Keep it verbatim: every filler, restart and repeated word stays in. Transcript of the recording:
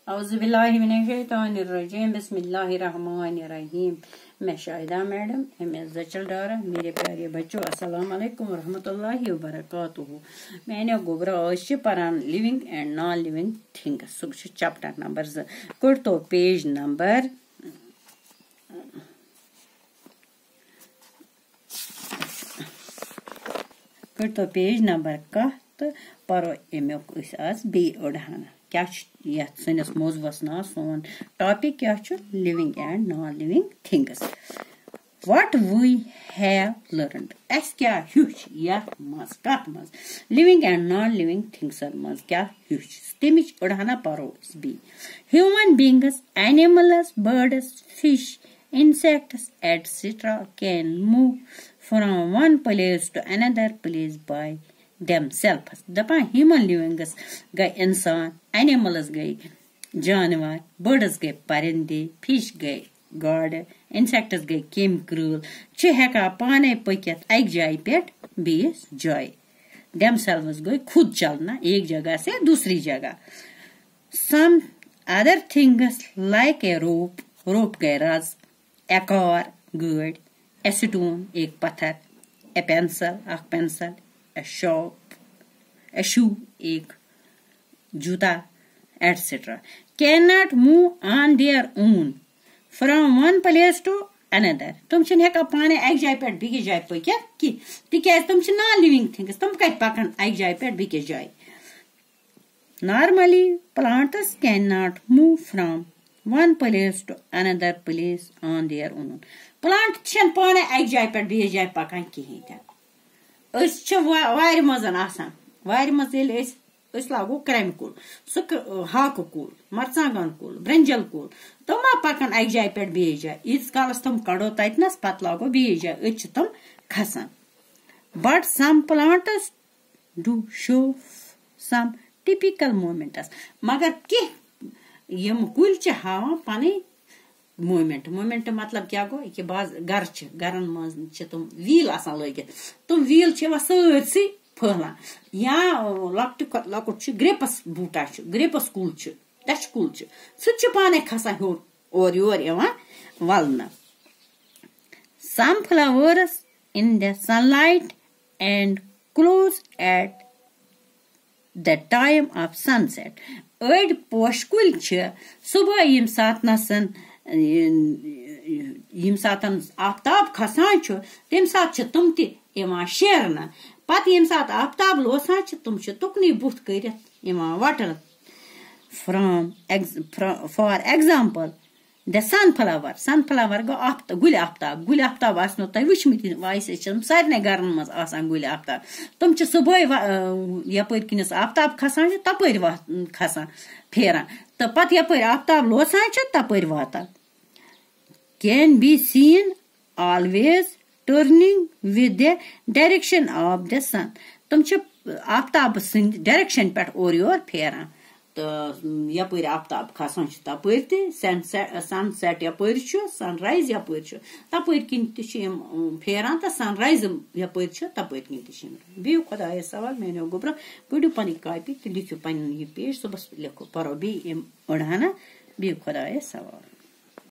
औज़ुबिल्लाहिमिनश्शैतानिर्रजीम बिस्मिल्लाहिर्रहमानिर्रहीम। मैं Shahida madam M S जचल डारा। मेरे प्यारे बच्चों अस्सलाम वालेकुम रहमतुल्लाहि व बरकातुहू। मैंने गोबरा आज परान living and non living things सह चैप्टर नंबर ज कुट तो पेज नंबर कुट तो पेज नंबर कह तो परो अमुक आज बे अड़हाना क्या सनिस मौजूस ना सोन टॉपिक क्या living and non living things. What we have learned अस क्या हेच यथ मज कत मज living and non living things मज क्या हेच तमिच अड़हाना परो बी। Human beings animals birds fish insects et cetera can move from one place to another place by themselves. दपा human livings गए इंसान, animals गए जानवर, birds गए परिंदे, fish गए गाड़, insects गए केमिकल च हेका पाने पकित एक जाय पेट बीस जाय। themselves गए खुद चलना एक जगह से दूसरी जगह। some other things like a rope, rope गए राज, a car गाड़, a stone एक पत्थर, a pencil एक pencil, a shop a shoe एक जूता et cetera cannot move on their own from one place to another. तुम छन हेका पाने एक जाय पे बीके जाय पकित कि तिकैज तुम छ नॉन लिविंग थिंग्स तुम कत पकन एक जाय पे बीके जाय। Normally plants cannot move from one place to another place on their own. Plant छन पाने एक जाय पे बीके जाय पकन किहि त अस छ वार मजन आसान वार मज येले अस अस लागो क्रम कुल सुक हाक कुल मरचांगन कुल ब्रिंजल कुल तुम पकन एक जाय पे बीके जाय इस कालस तुम कड़ो ततनस पत लागो बीके जाय अस तुम खसन। But some plants do show some typical movements मगर कि यम कुल छ हावा पानी मूवमेंट मूवमेंट मतलब क्या गो कि बाज घर छ घरन मज छ तुम व्हील आसान लगित तुम व्हील छ वा सरसी फहला या लक्ट लकुट छ ग्रेपस बूटा छ ग्रेपस कुल छ टच कुल छ सुच पाने खसा हो और योर यवा वलना। Some flowers in the sunlight and close at the time of sunset अड़ पोश कुल छ सुबह यम सात नसन यम सातन आफ्ताब खसान छ तम सात छ तुम त यमा शेरना पत यम सात आफ्ताब लोसान छ तुम छ तुकनी बुथ करित यमा water. From for example the sunflower sunflower go आफ्त गुल आफ्ताब गुल आफ्ताब आसनो तय वुचमित वाइस छम सारने गरन मज आसान गुल आफ्ताब तुम छ सुबह यपर किनस आफ्ताब खसान तपर खसान फेरा त पत यपर आफ्ताब लोसान छ तपर वाता। Can be seen always turning with the direction of the sun तुम छ आफ्ताब सिंद डायरेक्शन पे और योर फेरा तो यपर आफ्ताब खसान तपर त सनसेट यपर सनराइज यपर तपर किन फेरान तो सनराइज यपर तपर किन बिहु खुदायस सवाल मैंने गोबर पढ़ो पन कॉपी तो लिखो पन पेज सुबह लिखो परो बी अड़हाना बिहु खुदायस सवाल।